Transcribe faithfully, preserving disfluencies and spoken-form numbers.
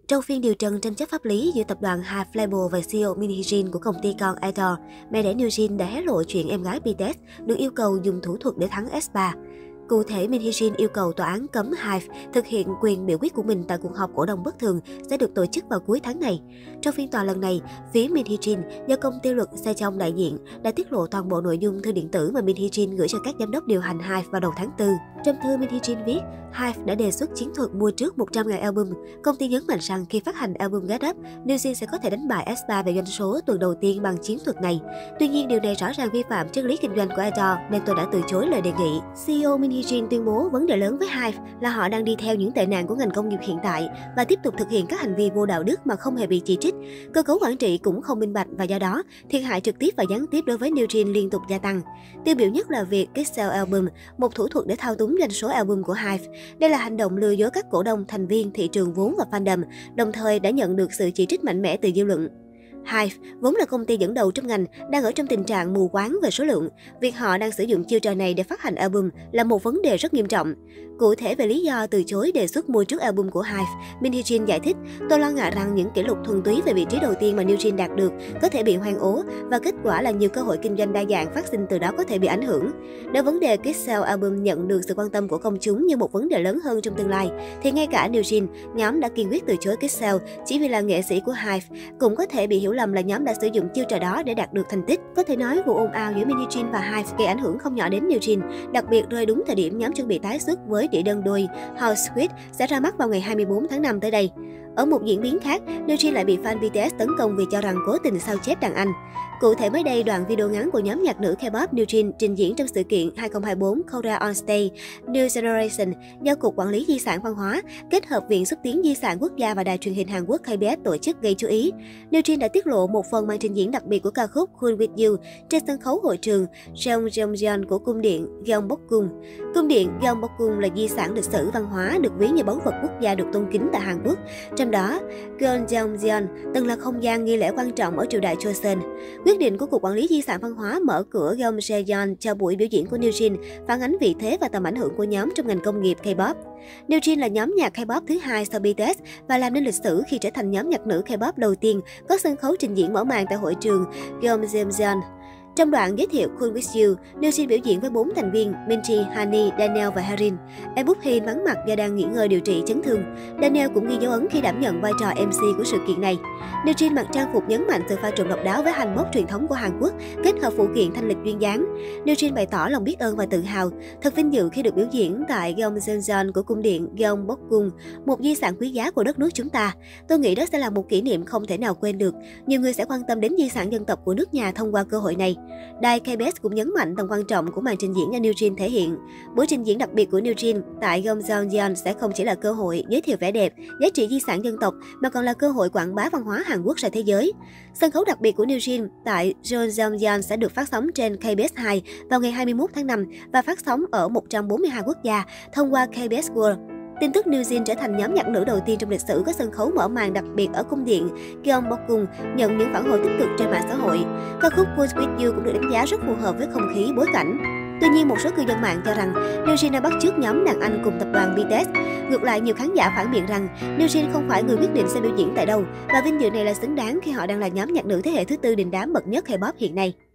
Trong phiên điều trần tranh chấp pháp lý giữa tập đoàn Hype Label và xê e ô Min Hee-jin của công ty con Idol, mẹ đẻ New Jin đã hé lộ chuyện em gái bê tê ét được yêu cầu dùng thủ thuật để thắng ét ba. Cụ thể, Min Hee-jin yêu cầu tòa án cấm Hype thực hiện quyền biểu quyết của mình tại cuộc họp cổ đông bất thường sẽ được tổ chức vào cuối tháng này. Trong phiên tòa lần này, phía Min Hee-jin do công ty luật Sejong đại diện đã tiết lộ toàn bộ nội dung thư điện tử mà Min Hee-jin gửi cho các giám đốc điều hành Hype vào đầu tháng tư. Trong thư, Min Hee-jin viết, Hype đã đề xuất chiến thuật mua trước một trăm nghìn album. Công ty nhấn mạnh rằng khi phát hành album Get Up, New Jin sẽ có thể đánh bại ét ba về doanh số tuần đầu tiên bằng chiến thuật này. Tuy nhiên, điều này rõ ràng vi phạm triết lý kinh doanh của Idol nên tôi đã từ chối lời đề nghị. xê e ô Min Hee-jin tuyên bố vấn đề lớn với Hype là họ đang đi theo những tệ nạn của ngành công nghiệp hiện tại và tiếp tục thực hiện các hành vi vô đạo đức mà không hề bị chỉ trích. Cơ cấu quản trị cũng không minh bạch và do đó, thiệt hại trực tiếp và gián tiếp đối với New Jin liên tục gia tăng. Tiêu biểu nhất là việc kích sell album, một thủ thuật để thao túng doanh số album của Hype. Đây là hành động lừa dối các cổ đông, thành viên, thị trường vốn và fandom, đồng thời đã nhận được sự chỉ trích mạnh mẽ từ dư luận. Hype, vốn là công ty dẫn đầu trong ngành, đang ở trong tình trạng mù quáng về số lượng. Việc họ đang sử dụng chiêu trò này để phát hành album là một vấn đề rất nghiêm trọng. Cụ thể về lý do từ chối đề xuất mua trước album của Hype, Min Hee-jin giải thích, tôi lo ngại rằng những kỷ lục thuần túy về vị trí đầu tiên mà New Jin đạt được có thể bị hoang ố và kết quả là nhiều cơ hội kinh doanh đa dạng phát sinh từ đó có thể bị ảnh hưởng. Nếu vấn đề Kiss Sell album nhận được sự quan tâm của công chúng như một vấn đề lớn hơn trong tương lai, thì ngay cả New Jin, nhóm đã kiên quyết từ chối Kiss Sell chỉ vì là nghệ sĩ của Hype, cũng có thể bị hiểu lầm là nhóm đã sử dụng chiêu trò đó để đạt được thành tích. Có thể nói vụ ồn ào giữa Min Hee-jin và Hype gây ảnh hưởng không nhỏ đến New Jin, đặc biệt rơi đúng thời điểm nhóm chuẩn bị tái xuất với đĩa đơn đôi House Squid sẽ ra mắt vào ngày hai mươi tư tháng năm tới đây. Ở một diễn biến khác, New Jin lại bị fan bê tê ét tấn công vì cho rằng cố tình sao chép đàn anh. Cụ thể mới đây, đoạn video ngắn của nhóm nhạc nữ K-pop New Jin trình diễn trong sự kiện hai không hai tư Korea on Stage New Generation do Cục Quản lý Di sản Văn hóa, kết hợp Viện Xúc tiến Di sản Quốc gia và Đài truyền hình Hàn Quốc K B S tổ chức gây chú ý. New Jin đã tiết lộ một phần màn trình diễn đặc biệt của ca khúc Cool With You trên sân khấu hội trường Jeongeon của cung điện Gyeongbokgung. Cung điện Gyeongbokgung là di sản lịch sử văn hóa được ví như báu vật quốc gia được tôn kính tại Hàn Quốc. Trong đó, Gyeongbokgung từng là không gian nghi lễ quan trọng ở triều đại Joseon. Quyết định của Cục Quản lý Di sản Văn hóa mở cửa Gyeongseon cho buổi biểu diễn của New Jin phản ánh vị thế và tầm ảnh hưởng của nhóm trong ngành công nghiệp K-pop. New Jin là nhóm nhạc K-pop thứ hai sau bê tê ét và làm nên lịch sử khi trở thành nhóm nhạc nữ K-pop đầu tiên có sân khấu trình diễn mở màn tại hội trường Gyeongseon. Trong đoạn giới thiệu Cool With You, New Jin biểu diễn với bốn thành viên Minty, Hani, Daniel và Harin. Em Búc Hee vắng mặt do đang nghỉ ngơi điều trị chấn thương. Daniel cũng ghi dấu ấn khi đảm nhận vai trò em xê của sự kiện này. New Jin mặc trang phục nhấn mạnh sự pha trộn độc đáo với hanbok truyền thống của Hàn Quốc, kết hợp phụ kiện thanh lịch duyên dáng. New Jin bày tỏ lòng biết ơn và tự hào, thật vinh dự khi được biểu diễn tại Gyeongseon của cung điện Gyeongbokgung, một di sản quý giá của đất nước chúng ta. Tôi nghĩ đó sẽ là một kỷ niệm không thể nào quên được. Nhiều người sẽ quan tâm đến di sản dân tộc của nước nhà thông qua cơ hội này. Đài K B S cũng nhấn mạnh tầm quan trọng của màn trình diễn do New Jin thể hiện. Buổi trình diễn đặc biệt của New Jin tại Gyeongseon sẽ không chỉ là cơ hội giới thiệu vẻ đẹp, giá trị di sản dân tộc mà còn là cơ hội quảng bá văn hóa Hàn Quốc ra thế giới. Sân khấu đặc biệt của New Jin tại Gyeongseon sẽ được phát sóng trên K B S hai vào ngày hai mươi mốt tháng năm và phát sóng ở một trăm bốn mươi hai quốc gia thông qua K B S World. Tin tức New Jin trở thành nhóm nhạc nữ đầu tiên trong lịch sử có sân khấu mở màn đặc biệt ở cung điện Gyeongbokgung nhận những phản hồi tích cực trên mạng xã hội. Ca khúc Cool With You cũng được đánh giá rất phù hợp với không khí bối cảnh. Tuy nhiên, một số cư dân mạng cho rằng New Jin đã bắt chước nhóm đàn anh cùng tập đoàn bê tê ét. Ngược lại, nhiều khán giả phản biện rằng New Jin không phải người quyết định sẽ biểu diễn tại đâu và vinh dự này là xứng đáng khi họ đang là nhóm nhạc nữ thế hệ thứ tư đình đám bậc nhất K-pop hiện nay.